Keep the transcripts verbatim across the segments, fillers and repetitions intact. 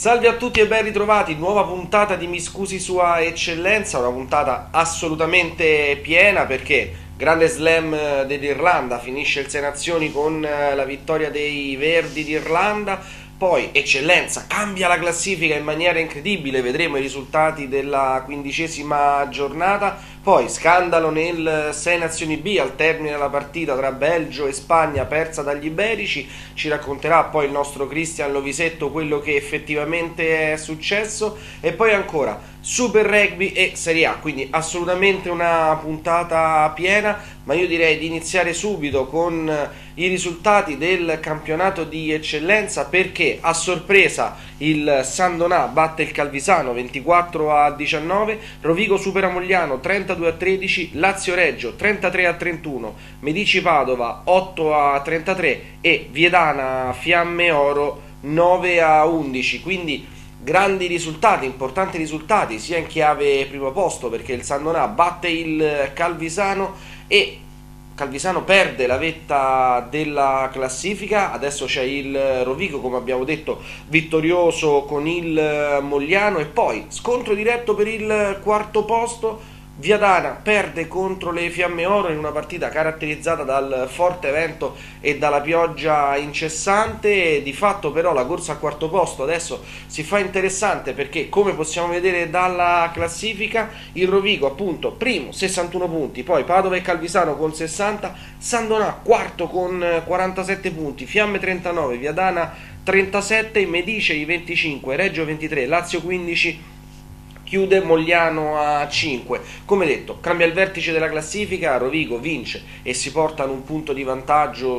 Salve a tutti e ben ritrovati, nuova puntata di Mi scusi Sua Eccellenza, una puntata assolutamente piena perché grande slam dell'Irlanda, finisce il Sei Nazioni con la vittoria dei Verdi d'Irlanda, poi Eccellenza cambia la classifica in maniera incredibile, vedremo i risultati della quindicesima giornata, poi scandalo nel Sei Nazioni B al termine della partita tra Belgio e Spagna persa dagli iberici, ci racconterà poi il nostro Cristian Lovisetto quello che effettivamente è successo e poi ancora Super Rugby e Serie A, quindi assolutamente una puntata piena, ma io direi di iniziare subito con i risultati del campionato di eccellenza perché a sorpresa il Sandonà batte il Calvisano ventiquattro a diciannove, Rovigo supera Mogliano trentadue a tredici, Lazio Reggio trentatré a trentuno, Medici Padova otto a trentatré e Viedana Fiamme Oro nove a undici, quindi grandi risultati, importanti risultati sia in chiave primo posto perché il Sandonà batte il Calvisano e Calvisano perde la vetta della classifica, adesso c'è il Rovigo come abbiamo detto vittorioso con il Mogliano e poi scontro diretto per il quarto posto. Viadana perde contro le Fiamme Oro in una partita caratterizzata dal forte vento e dalla pioggia incessante, di fatto però la corsa al quarto posto adesso si fa interessante perché come possiamo vedere dalla classifica il Rovigo appunto primo sessantuno punti, poi Padova e Calvisano con sessanta, Sandonà quarto con quarantasette punti, Fiamme trentanove, Viadana trentasette, Medice venticinque, Reggio ventitré, Lazio quindici, chiude Mogliano a cinque. Come detto, cambia il vertice della classifica, Rovigo vince e si portano un punto di vantaggio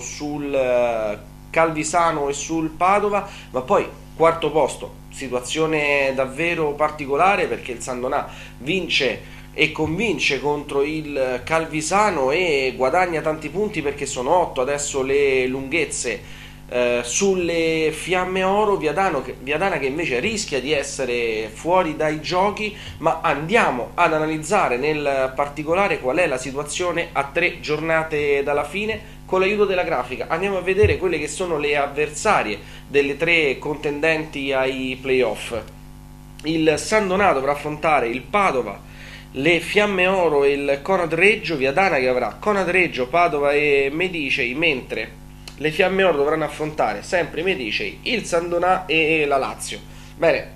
sul Calvisano e sul Padova, ma poi quarto posto, situazione davvero particolare perché il Sandonà vince e convince contro il Calvisano e guadagna tanti punti perché sono otto adesso le lunghezze Uh, sulle Fiamme Oro, Viadano che, Viadana che invece rischia di essere fuori dai giochi, ma andiamo ad analizzare nel particolare qual è la situazione a tre giornate dalla fine con l'aiuto della grafica. Andiamo a vedere quelle che sono le avversarie delle tre contendenti ai playoff. Il Sandonà dovrà affrontare il Padova, le Fiamme Oro e il Conad Reggio, Viadana che avrà Conad Reggio, Padova e Medicei, mentre le Fiamme Oro dovranno affrontare sempre i Medicei, il Sandonà e la Lazio. Bene,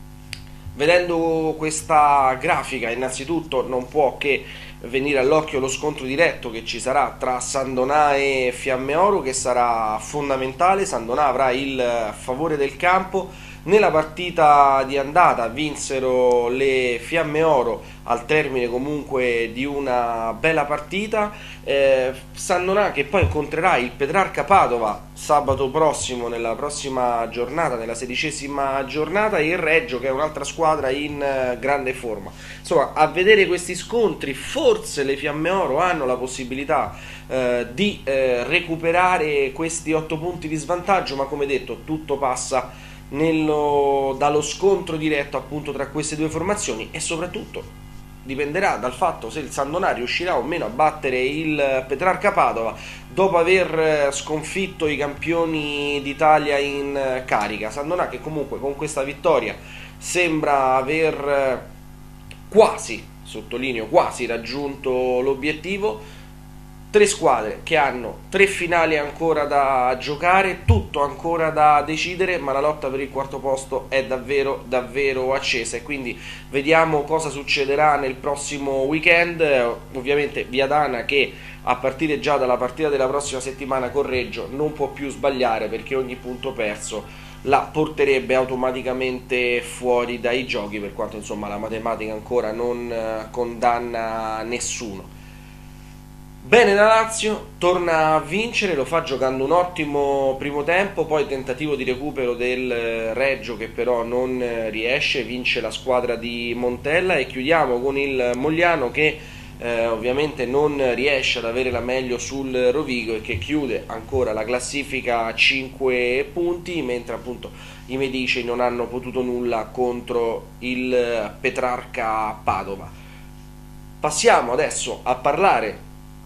vedendo questa grafica innanzitutto non può che venire all'occhio lo scontro diretto che ci sarà tra Sandonà e Fiamme Oro, che sarà fondamentale. Sandonà avrà il favore del campo. Nella partita di andata vinsero le Fiamme Oro al termine comunque di una bella partita. eh, Sandonà che poi incontrerà il Petrarca Padova sabato prossimo nella prossima giornata, nella sedicesima giornata, e il Reggio che è un'altra squadra in eh, grande forma. Insomma, a vedere questi scontri forse le Fiamme Oro hanno la possibilità eh, di eh, recuperare questi otto punti di svantaggio, ma come detto tutto passa Nello, dallo scontro diretto appunto tra queste due formazioni e soprattutto dipenderà dal fatto se il Sandonà riuscirà o meno a battere il Petrarca Padova dopo aver sconfitto i campioni d'Italia in carica. Sandonà che comunque con questa vittoria sembra aver quasi, sottolineo quasi, raggiunto l'obiettivo. Tre squadre che hanno tre finali ancora da giocare, tutto ancora da decidere, ma la lotta per il quarto posto è davvero davvero accesa e quindi vediamo cosa succederà nel prossimo weekend. Ovviamente Viadana che a partire già dalla partita della prossima settimana con Reggio non può più sbagliare perché ogni punto perso la porterebbe automaticamente fuori dai giochi, per quanto insomma la matematica ancora non condanna nessuno. Bene, la Lazio torna a vincere, lo fa giocando un ottimo primo tempo, poi tentativo di recupero del Reggio che però non riesce, vince la squadra di Montella e chiudiamo con il Mogliano che eh, ovviamente non riesce ad avere la meglio sul Rovigo e che chiude ancora la classifica a cinque punti, mentre appunto i Medici non hanno potuto nulla contro il Petrarca Padova. Passiamo adesso a parlare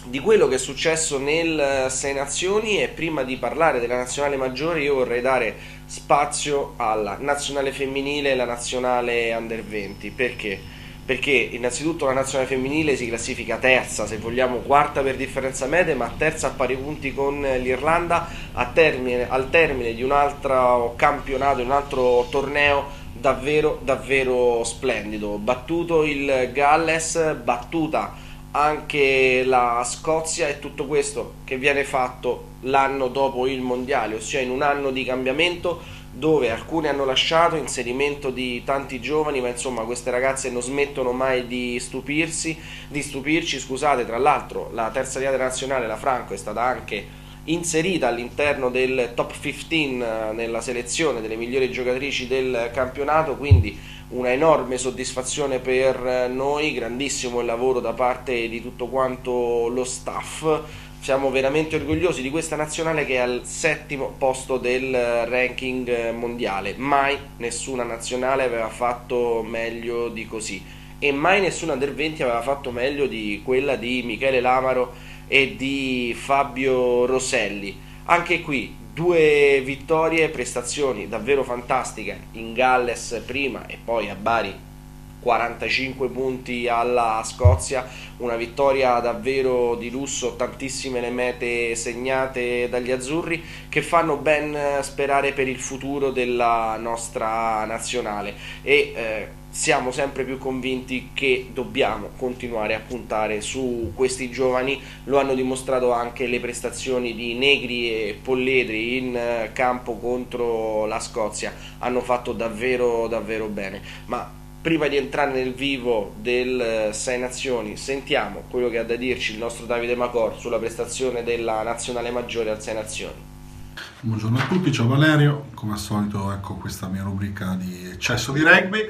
di quello che è successo nel Sei Nazioni, e prima di parlare della nazionale maggiore io vorrei dare spazio alla nazionale femminile e la nazionale under venti. Perché? Perché innanzitutto la nazionale femminile si classifica terza, se vogliamo quarta per differenza media, ma terza a pari punti con l'Irlanda, a termine, al termine di un altro campionato, un altro torneo davvero davvero splendido. Battuto il Galles, battuta anche la Scozia, e tutto questo che viene fatto l'anno dopo il mondiale, ossia in un anno di cambiamento dove alcune hanno lasciato, inserimento di tanti giovani, ma insomma queste ragazze non smettono mai di stupirsi, di stupirci, scusate. Tra l'altro la terza via nazionale, la Franco, è stata anche inserita all'interno del top quindici nella selezione delle migliori giocatrici del campionato, quindi una enorme soddisfazione per noi, grandissimo il lavoro da parte di tutto quanto lo staff. Siamo veramente orgogliosi di questa nazionale che è al settimo posto del ranking mondiale. Mai nessuna nazionale aveva fatto meglio di così, e mai nessuna under venti aveva fatto meglio di quella di Michele Lamaro e di Fabio Roselli. Anche qui due vittorie, prestazioni davvero fantastiche in Galles prima e poi a Bari quarantacinque punti alla Scozia, una vittoria davvero di lusso, tantissime le mete segnate dagli azzurri che fanno ben sperare per il futuro della nostra nazionale, e eh, siamo sempre più convinti che dobbiamo continuare a puntare su questi giovani. Lo hanno dimostrato anche le prestazioni di Negri e Polledri in campo contro la Scozia, hanno fatto davvero davvero bene. Ma prima di entrare nel vivo del Sei Nazioni, sentiamo quello che ha da dirci il nostro Davide Macor sulla prestazione della nazionale maggiore al Sei Nazioni. Buongiorno a tutti, ciao Valerio. Come al solito, ecco questa mia rubrica di eccesso di rugby.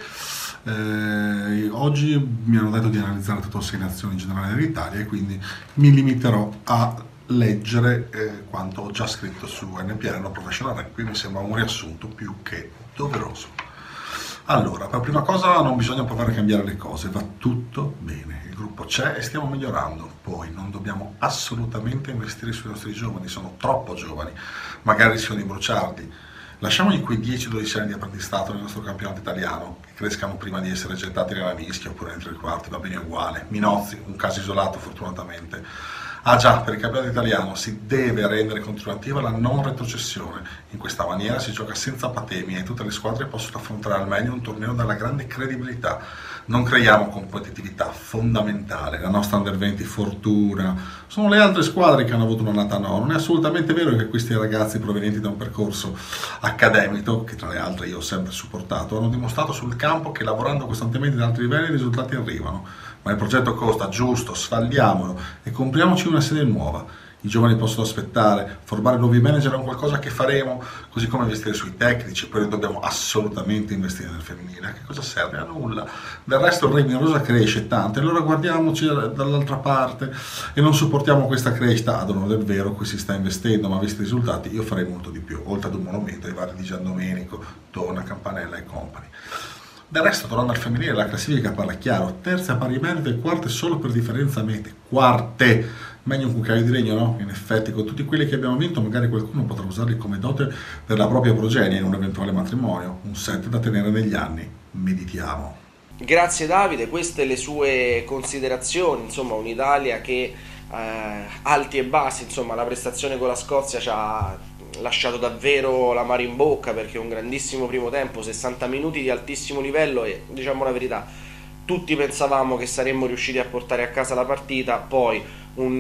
Eh, oggi mi hanno detto di analizzare tutte le Sei Nazioni in generale dell'Italia, e quindi mi limiterò a leggere eh, quanto ho già scritto su N P R, no Professional Rugby. Mi sembra un riassunto più che doveroso. Allora, per prima cosa non bisogna provare a cambiare le cose, va tutto bene, il gruppo c'è e stiamo migliorando. Poi non dobbiamo assolutamente investire sui nostri giovani, sono troppo giovani, magari rischiano di bruciarli. Lasciamogli quei dieci dodici anni di apprendistato nel nostro campionato italiano, che crescano prima di essere gettati nella mischia oppure entro i quarti, va bene uguale. Minozzi, un caso isolato fortunatamente. Ah già, per il campionato italiano si deve rendere continuativa la non retrocessione. In questa maniera si gioca senza patemi e tutte le squadre possono affrontare al meglio un torneo dalla grande credibilità. Non creiamo competitività, fondamentale. La nostra under venti fortuna. Sono le altre squadre che hanno avuto un'annata no. Non è assolutamente vero che questi ragazzi provenienti da un percorso accademico, che tra le altre io ho sempre supportato, hanno dimostrato sul campo che lavorando costantemente ad alti livelli i risultati arrivano. Ma il progetto costa, giusto, sfaldiamolo e compriamoci una sede nuova. I giovani possono aspettare, formare nuovi manager è un qualcosa che faremo, così come investire sui tecnici. Poi dobbiamo assolutamente investire nel femminile. A che cosa serve? A nulla. Del resto il rugby in rosa cresce tanto, e allora guardiamoci dall'altra parte e non supportiamo questa crescita. Ad onore del vero, qui si sta investendo, ma visti i risultati io farei molto di più, oltre ad un monumento ai vari di Giandomenico, Tona, Campanella e compagni. Del resto, tornando al femminile, la classifica parla chiaro: terze a pari merito e quarte solo per differenza mete. Quarte! Meglio un cucchiaio di legno, no? In effetti, con tutti quelli che abbiamo vinto, magari qualcuno potrà usarli come dote per la propria progenie in un eventuale matrimonio. Un set da tenere negli anni. Meditiamo. Grazie Davide, queste le sue considerazioni, insomma un'Italia che eh, alti e bassi, insomma la prestazione con la Scozia ci ha lasciato davvero l'amaro in bocca, perché un grandissimo primo tempo, sessanta minuti di altissimo livello, e diciamo la verità, tutti pensavamo che saremmo riusciti a portare a casa la partita. Poi un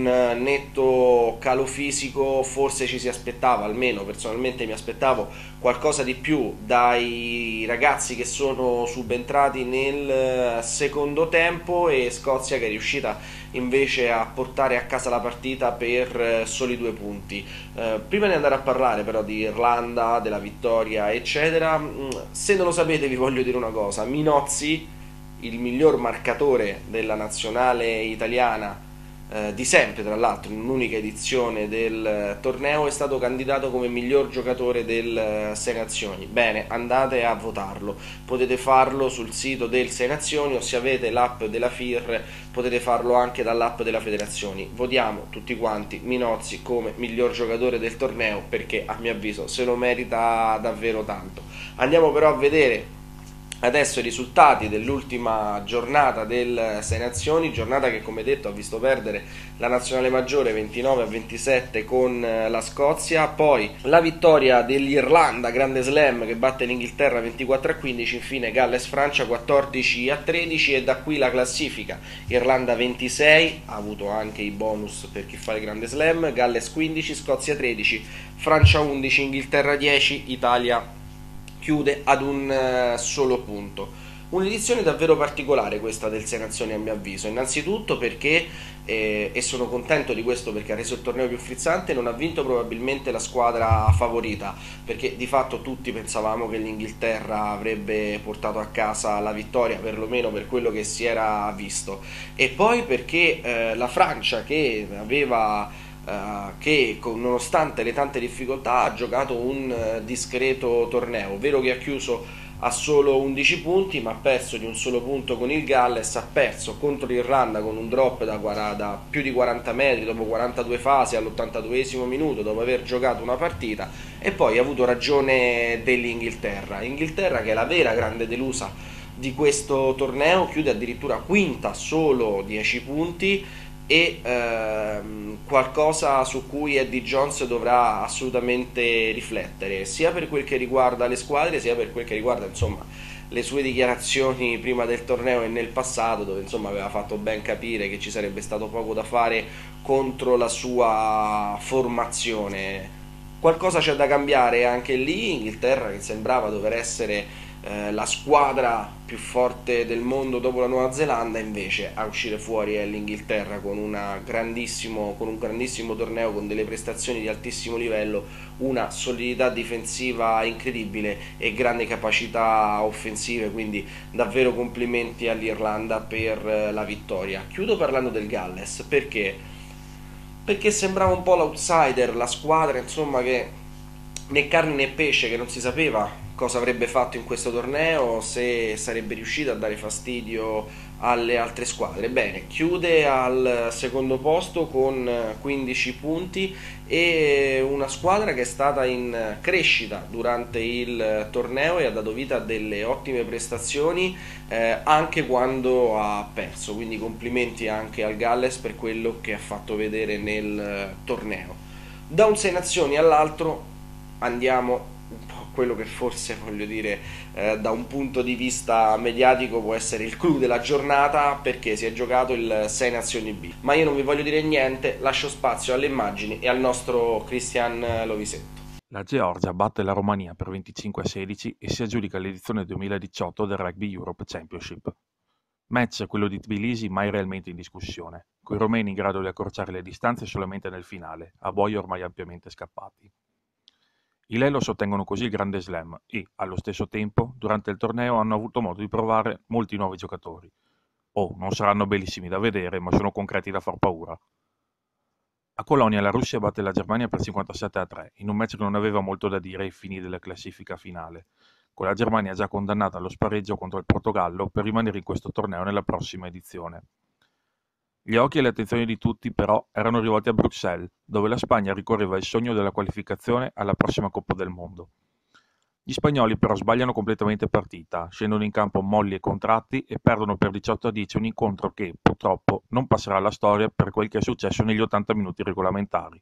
netto calo fisico, forse ci si aspettava, almeno personalmente mi aspettavo qualcosa di più dai ragazzi che sono subentrati nel secondo tempo, e Scozia che è riuscita invece a portare a casa la partita per soli due punti. Eh, prima di andare a parlare però di Irlanda, della vittoria eccetera, se non lo sapete vi voglio dire una cosa: Minozzi, il miglior marcatore della nazionale italiana eh, di sempre, tra l'altro, in un'unica edizione del eh, torneo, è stato candidato come miglior giocatore del eh, Sei Nazioni. Bene, andate a votarlo, potete farlo sul sito del Sei Nazioni o se avete l'app della F I R potete farlo anche dall'app della Federazioni. Votiamo tutti quanti Minozzi come miglior giocatore del torneo perché a mio avviso se lo merita davvero tanto. Andiamo però a vedere adesso i risultati dell'ultima giornata del Sei Nazioni, giornata che come detto ha visto perdere la nazionale maggiore ventinove a ventisette con la Scozia, poi la vittoria dell'Irlanda, grande slam che batte l'Inghilterra ventiquattro a quindici, infine Galles-Francia quattordici a tredici e da qui la classifica: Irlanda ventisei, ha avuto anche i bonus per chi fa il grande slam, Galles quindici, Scozia tredici, Francia undici, Inghilterra dieci, Italia chiude ad un uh, solo punto. Un'edizione davvero particolare questa del Sei Nazioni a mio avviso, innanzitutto perché, eh, e sono contento di questo perché ha reso il torneo più frizzante, non ha vinto probabilmente la squadra favorita, perché di fatto tutti pensavamo che l'Inghilterra avrebbe portato a casa la vittoria, perlomeno per quello che si era visto, e poi perché eh, la Francia, che aveva Uh, che con, nonostante le tante difficoltà ha giocato un uh, discreto torneo, vero che ha chiuso a solo undici punti ma ha perso di un solo punto con il Galles, ha perso contro l'Irlanda con un drop da, da più di quaranta metri dopo quarantadue fasi all'ottantaduesimo minuto dopo aver giocato una partita, e poi ha avuto ragione dell'Inghilterra, Inghilterra che è la vera grande delusa di questo torneo, chiude addirittura quinta, solo dieci punti, e ehm, qualcosa su cui Eddie Jones dovrà assolutamente riflettere, sia per quel che riguarda le squadre, sia per quel che riguarda insomma le sue dichiarazioni prima del torneo e nel passato, dove insomma aveva fatto ben capire che ci sarebbe stato poco da fare contro la sua formazione. Qualcosa c'è da cambiare anche lì. Inghilterra, che sembrava dover essere eh, la squadra più forte del mondo dopo la Nuova Zelanda, invece a uscire fuori è l'Inghilterra con, una grandissimo, con un grandissimo torneo, con delle prestazioni di altissimo livello, una solidità difensiva incredibile e grandi capacità offensive, quindi davvero complimenti all'Irlanda per la vittoria. Chiudo parlando del Galles perché perché sembrava un po' l'outsider, la squadra insomma che né carne né pesce, che non si sapeva cosa avrebbe fatto in questo torneo, se sarebbe riuscito a dare fastidio alle altre squadre. Bene, chiude al secondo posto con quindici punti e una squadra che è stata in crescita durante il torneo e ha dato vita a delle ottime prestazioni eh, anche quando ha perso, quindi complimenti anche al Galles per quello che ha fatto vedere nel torneo. Da un Sei Nazioni all'altro andiamo un po' a quello che forse, voglio dire, eh, da un punto di vista mediatico può essere il clou della giornata, perché si è giocato il Sei Nazioni B. Ma io non vi voglio dire niente, lascio spazio alle immagini e al nostro Christian Lovisetto. La Georgia batte la Romania per venticinque a sedici e si aggiudica l'edizione duemiladiciotto del Rugby Europe Championship. Match quello di Tbilisi mai realmente in discussione, coi romeni in grado di accorciare le distanze solamente nel finale, a buoi ormai ampiamente scappati. I Lelos ottengono così il grande slam e, allo stesso tempo, durante il torneo hanno avuto modo di provare molti nuovi giocatori. Oh, non saranno bellissimi da vedere, ma sono concreti da far paura. A Colonia la Russia batte la Germania per cinquantasette a tre, in un match che non aveva molto da dire ai fini della classifica finale, con la Germania già condannata allo spareggio contro il Portogallo per rimanere in questo torneo nella prossima edizione. Gli occhi e le attenzioni di tutti, però, erano rivolti a Bruxelles, dove la Spagna ricorreva il sogno della qualificazione alla prossima Coppa del Mondo. Gli spagnoli però sbagliano completamente partita, scendono in campo molli e contratti e perdono per diciotto a dieci un incontro che, purtroppo, non passerà alla storia per quel che è successo negli ottanta minuti regolamentari.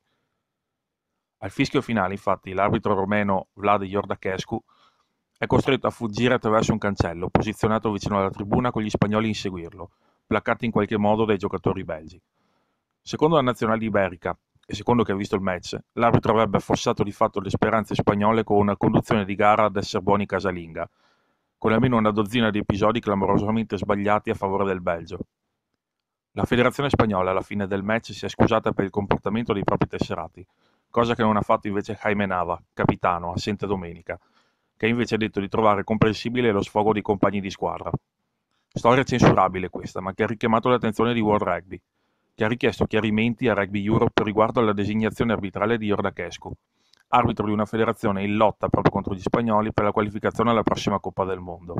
Al fischio finale, infatti, l'arbitro romeno Vlad Iordachescu è costretto a fuggire attraverso un cancello, posizionato vicino alla tribuna con gli spagnoli a inseguirlo, placati in qualche modo dai giocatori belgi. Secondo la nazionale iberica, e secondo chi ha visto il match, l'arbitro avrebbe affossato di fatto le speranze spagnole con una conduzione di gara ad essere buoni casalinga, con almeno una dozzina di episodi clamorosamente sbagliati a favore del Belgio. La federazione spagnola alla fine del match si è scusata per il comportamento dei propri tesserati, cosa che non ha fatto invece Jaime Nava, capitano, assente domenica, che invece ha detto di trovare comprensibile lo sfogo dei compagni di squadra. Storia censurabile questa, ma che ha richiamato l'attenzione di World Rugby. che ha richiesto chiarimenti a Rugby Europe riguardo alla designazione arbitrale di Iordachescu, arbitro di una federazione in lotta proprio contro gli spagnoli per la qualificazione alla prossima Coppa del Mondo.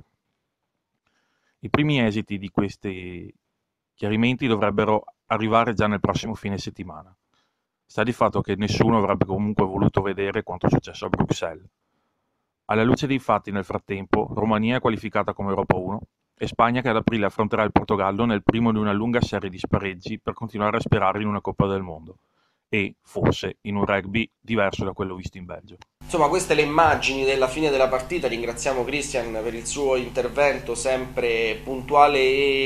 I primi esiti di questi chiarimenti dovrebbero arrivare già nel prossimo fine settimana. Sta di fatto che nessuno avrebbe comunque voluto vedere quanto è successo a Bruxelles. Alla luce dei fatti, nel frattempo, Romania è qualificata come Europa uno e Spagna che ad aprile affronterà il Portogallo nel primo di una lunga serie di spareggi per continuare a sperare in una Coppa del Mondo e, forse, in un rugby diverso da quello visto in Belgio. Insomma, queste le immagini della fine della partita. Ringraziamo Christian per il suo intervento sempre puntuale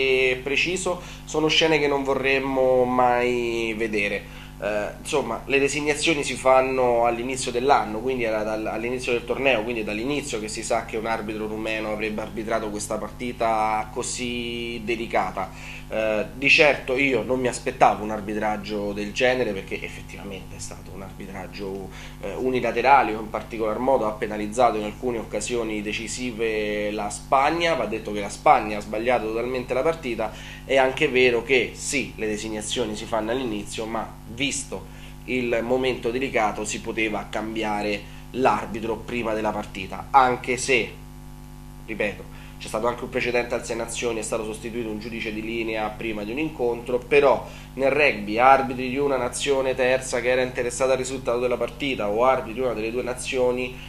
e preciso. Sono scene che non vorremmo mai vedere. Eh, insomma, le designazioni si fanno all'inizio dell'anno, quindi era dal, all'inizio del torneo, quindi è dall'inizio che si sa che un arbitro rumeno avrebbe arbitrato questa partita così delicata. Eh, di certo io non mi aspettavo un arbitraggio del genere, perché effettivamente è stato un arbitraggio eh, unilaterale, in particolar modo ha penalizzato in alcune occasioni decisive la Spagna. Va detto che la Spagna ha sbagliato totalmente la partita. È anche vero che sì, le designazioni si fanno all'inizio, ma visto il momento delicato si poteva cambiare l'arbitro prima della partita, anche se, ripeto, c'è stato anche un precedente al Sei Nazioni, è stato sostituito un giudice di linea prima di un incontro. Però nel rugby arbitri di una nazione terza che era interessata al risultato della partita o arbitri di una delle due nazioni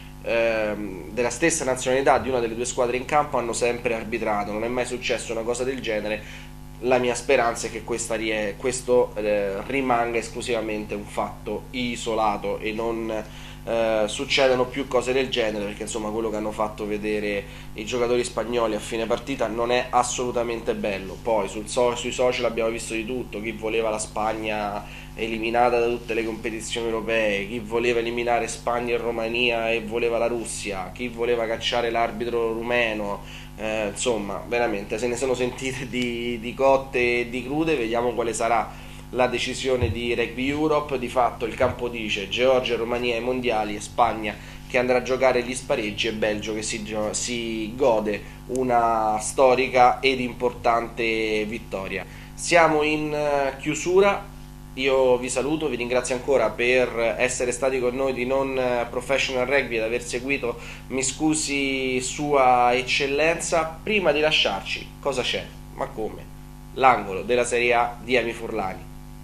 ehm, della stessa nazionalità di una delle due squadre in campo hanno sempre arbitrato. Non è mai successo una cosa del genere. La mia speranza è che questa, questo eh, rimanga esclusivamente un fatto isolato e non eh, succedano più cose del genere, perché insomma quello che hanno fatto vedere i giocatori spagnoli a fine partita non è assolutamente bello. Poi sul so sui social abbiamo visto di tutto: chi voleva la Spagna eliminata da tutte le competizioni europee, chi voleva eliminare Spagna e Romania e voleva la Russia, chi voleva cacciare l'arbitro rumeno. Eh, insomma, veramente se ne sono sentite di, di cotte e di crude. Vediamo quale sarà la decisione di Rugby Europe. Di fatto il campo dice Georgia e Romania ai mondiali, e Spagna che andrà a giocare gli spareggi, e Belgio che si, si gode una storica ed importante vittoria. Siamo in chiusura. Io vi saluto, vi ringrazio ancora per essere stati con noi di Non Professional Rugby ed aver seguito Mi Scusi Sua Eccellenza. Prima di lasciarci, cosa c'è? Ma come? L'angolo della Serie A di Emi Furlani.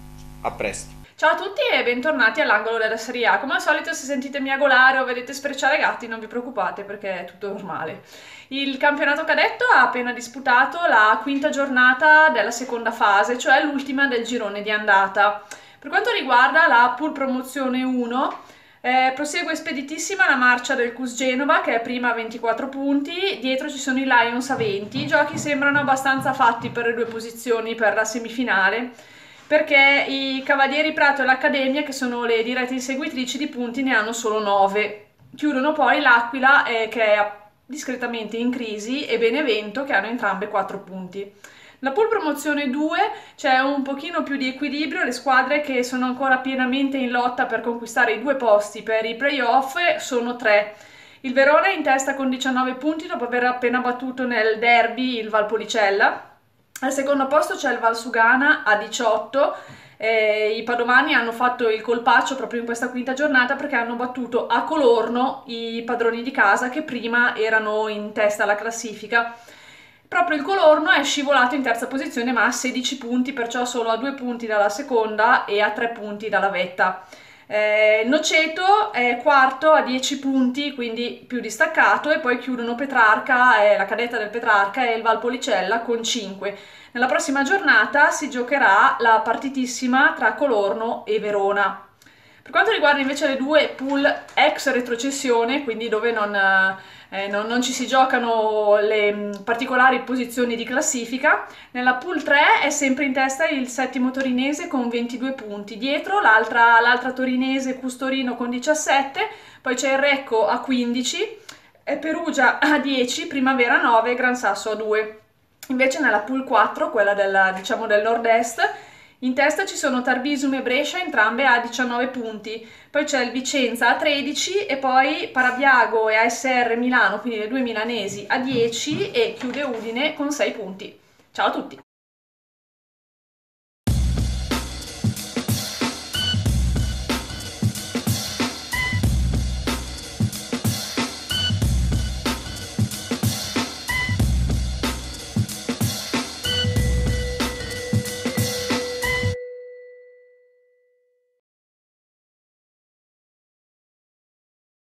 A presto. Ciao a tutti e bentornati all'angolo della Serie A. Come al solito, se sentite miagolare o vedete sprecciare gatti, non vi preoccupate perché è tutto normale. Il campionato cadetto ha appena disputato la quinta giornata della seconda fase, cioè l'ultima del girone di andata. Per quanto riguarda la Pool Promozione uno, eh, prosegue speditissima la marcia del C U S Genova, che è prima a ventiquattro punti, dietro ci sono i Lions a venti. I giochi sembrano abbastanza fatti per le due posizioni per la semifinale, perché i Cavalieri Prato e l'Accademia, che sono le dirette inseguitrici di punti, ne hanno solo nove. Chiudono poi l'Aquila, eh, che è discretamente in crisi, e Benevento, che hanno entrambe quattro punti. La Pool Promozione due c'è un pochino più di equilibrio, le squadre che sono ancora pienamente in lotta per conquistare i due posti per i playoff sono tre. Il Verona è in testa con diciannove punti dopo aver appena battuto nel derby il Valpolicella. Al secondo posto c'è il Valsugana a diciotto. Eh, I padovani hanno fatto il colpaccio proprio in questa quinta giornata perché hanno battuto a Colorno i padroni di casa, che prima erano in testa alla classifica. Proprio il Colorno è scivolato in terza posizione, ma a sedici punti, perciò solo a due punti dalla seconda e a tre punti dalla vetta. Eh, Noceto è quarto a dieci punti, quindi più distaccato, e poi chiudono Petrarca, eh, la cadetta del Petrarca, e il Valpolicella con cinque. Nella prossima giornata si giocherà la partitissima tra Colorno e Verona. Per quanto riguarda invece le due pool ex retrocessione, quindi dove non, eh, non, non ci si giocano le mh, particolari posizioni di classifica, nella pool tre è sempre in testa il settimo torinese con ventidue punti, dietro l'altra l'altra torinese Custorino con diciassette, poi c'è il Recco a quindici, Perugia a dieci, Primavera a nove e Gran Sasso a due. Invece nella pool quattro, quella del, diciamo, del nord-est, in testa ci sono Tarvisum e Brescia, entrambe a diciannove punti, poi c'è il Vicenza a tredici e poi Parabiago e A S R Milano, quindi le due milanesi, a dieci, e chiude Udine con sei punti. Ciao a tutti!